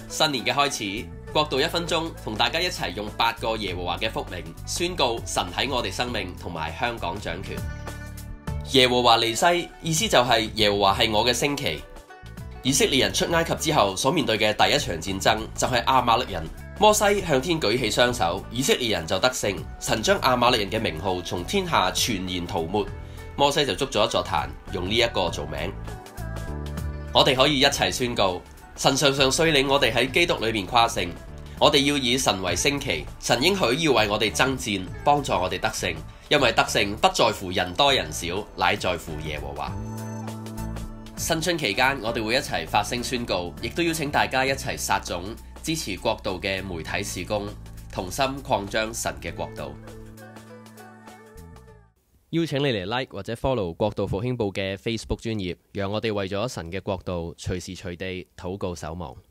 新年嘅開始，國度1分鐘同大家一齊用8個耶和華嘅福名宣告神喺我哋生命同埋香港掌權。耶和華尼西意思就係耶和華係我嘅升旗。以色列人出埃及之後所面對嘅第一場戰爭就係亞瑪力人。摩西向天舉起雙手，以色列人就得勝。神將亞瑪力人嘅名號從天下全然塗抹。摩西就築咗一座壇，用呢一個做名。我哋可以一齊宣告，神常常率領我哋喺基督裏面誇勝。我哋要以神為升旗，神應許要為我哋爭戰，幫助我哋得勝。因為得勝不在乎人多人少，乃在乎耶和華。新春期間，我哋會一齊發聲宣告，亦都邀請大家一齊撒種，支持國度嘅媒體事工，同心擴張神嘅國度。邀請你嚟 like 或者 follow 國度復興報嘅 Facebook 專頁，讓我哋為咗神嘅國度隨時隨地禱告守望。